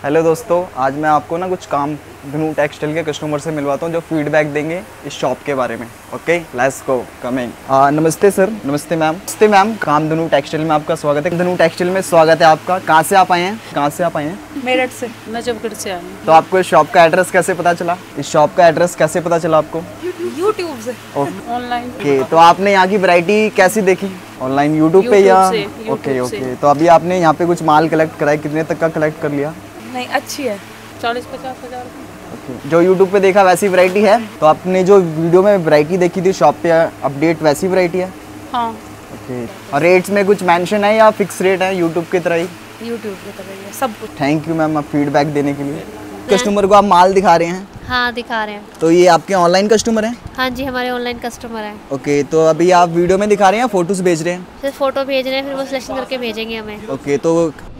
Hello दोस्तों, आज मैं आपको ना कुछ कामधेनु टेक्सटाइल के कस्टमर से मिलवाता हूँ जो फीडबैक देंगे इस शॉप के बारे में। Okay, let's go. कमिंग। नमस्ते सर। नमस्ते मैम। नमस्ते मैम, कामधेनु टेक्सटाइल में आपका स्वागत है। कामधेनु टेक्सटाइल में स्वागत है आपका। कहाँ से आप आए हैं? कहाँ से आप आए हैं? मेरठ से। नजफगढ़ से आए हैं। तो आपको इस शॉप का एड्रेस कैसे पता चला? इस शॉप का एड्रेस कैसे पता चला आपको? यूट्यूब से, ऑनलाइन। ओके, तो आपने यहाँ की वैरायटी कैसी देखी? ऑनलाइन, यूट्यूब पे या? ओके ओके, तो अभी आपने यहाँ पे कुछ माल कलेक्ट करा है, कितने तक का कलेक्ट कर लिया? नहीं, अच्छी है, 40-50 हज़ार। ओके, जो यूट्यूब पे देखा वैसी वैरायटी है? तो आपने जो वीडियो में वैरायटी देखी थी शॉप पे अपडेट, वैसी वैरायटी है? हाँ। ओके, और रेट्स में कुछ मेंशन है या फिक्स रेट है यूट्यूब की तरह ही? यूट्यूब की तरह ही है सब कुछ। थैंक यू मैम, आप फीडबैक देने के लिए। कस्टमर को आप माल दिखा रहे हैं? हाँ, दिखा रहे हैं। तो ये आपके ऑनलाइन कस्टमर हैं? हाँ जी, हमारे ऑनलाइन कस्टमर हैं। ओके, तो अभी आप वीडियो में दिखा रहे हैं या फोटोज भेज रहे हैं? सिर्फ फोटो भेज रहे हैं, फिर वो सिलेक्शन करके भेजेंगे हमें। ओके, तो